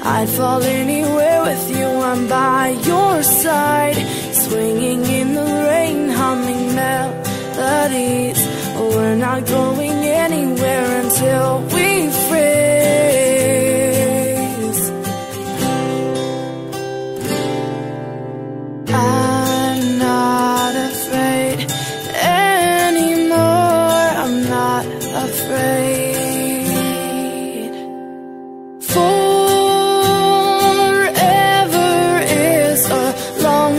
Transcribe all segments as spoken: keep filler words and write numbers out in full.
I'd fall anywhere with you, I'm by your side, swinging in the rain, humming melodies. We're not going anywhere until we freeze. I'm not afraid anymore, I'm not afraid. Forever is a long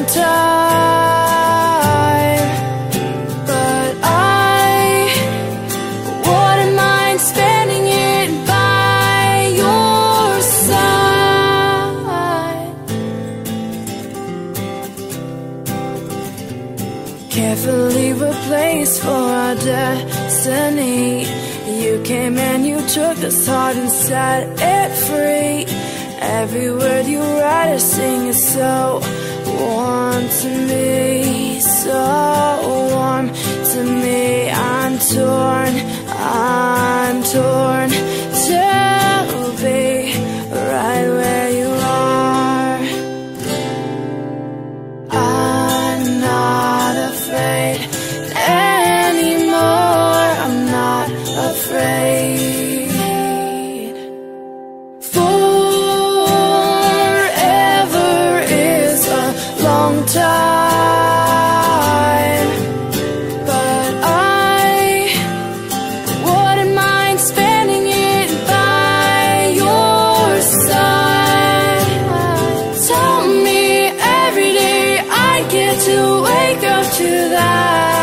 time, but I wouldn't mind spending it by your side. Carefully replaced for our destiny. You came and you took this heart and set it free. Every word you write or sing is so warm to me, so warm to me. I'm torn, I'm torn to be right where you are. I'm not afraid anymore, I'm not afraid. Forever is a long time, but I wouldn't mind spending it by your side. Tell me every day I get to wake up to that.